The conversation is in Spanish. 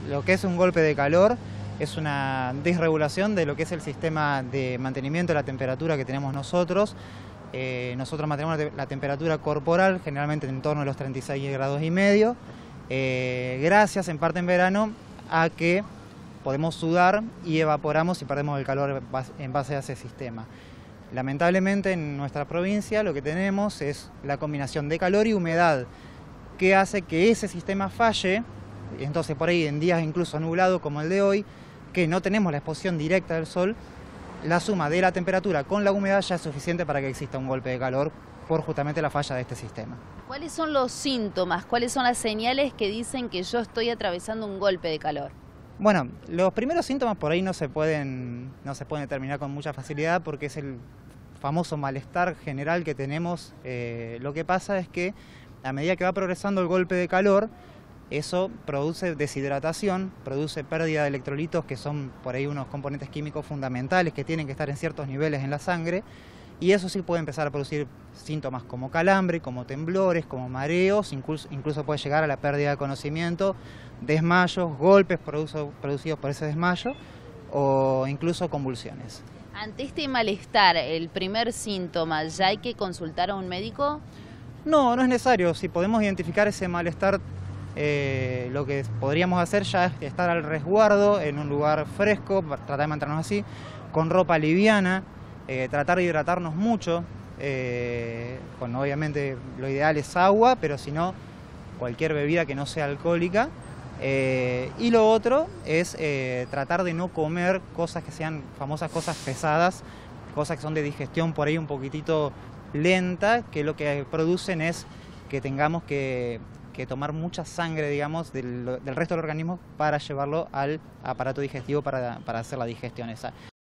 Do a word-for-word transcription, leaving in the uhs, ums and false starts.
lo que es un golpe de calor es una desregulación de lo que es el sistema de mantenimiento de la temperatura que tenemos nosotros. Eh, nosotros mantenemos la temperatura corporal generalmente en torno a los treinta y seis grados y medio, eh, gracias en parte en verano a que podemos sudar y evaporamos y perdemos el calor en base a ese sistema. Lamentablemente en nuestra provincia lo que tenemos es la combinación de calor y humedad que hace que ese sistema falle. Entonces por ahí en días incluso nublados como el de hoy, que no tenemos la exposición directa del sol, la suma de la temperatura con la humedad ya es suficiente para que exista un golpe de calor por justamente la falla de este sistema. ¿Cuáles son los síntomas? ¿Cuáles son las señales que dicen que yo estoy atravesando un golpe de calor? Bueno, los primeros síntomas por ahí no se pueden, no se pueden determinar con mucha facilidad porque es el famoso malestar general que tenemos. Eh, lo que pasa es que a medida que va progresando el golpe de calor, eso produce deshidratación, produce pérdida de electrolitos, que son por ahí unos componentes químicos fundamentales que tienen que estar en ciertos niveles en la sangre, y eso sí puede empezar a producir síntomas como calambre, como temblores, como mareos, incluso, incluso puede llegar a la pérdida de conocimiento, desmayos, golpes producidos, producidos por ese desmayo o incluso convulsiones. Ante este malestar, el primer síntoma, ¿ya hay que consultar a un médico? No, no es necesario. Si podemos identificar ese malestar, Eh, lo que podríamos hacer ya es estar al resguardo en un lugar fresco, tratar de mantenernos así, con ropa liviana, eh, tratar de hidratarnos mucho, eh, con obviamente lo ideal es agua, pero si no, cualquier bebida que no sea alcohólica. Eh, y lo otro es eh, tratar de no comer cosas que sean famosas cosas pesadas, cosas que son de digestión por ahí un poquitito lenta, que lo que producen es que tengamos que que tomar mucha sangre, digamos, del, del resto del organismo para llevarlo al aparato digestivo para, para hacer la digestión esa.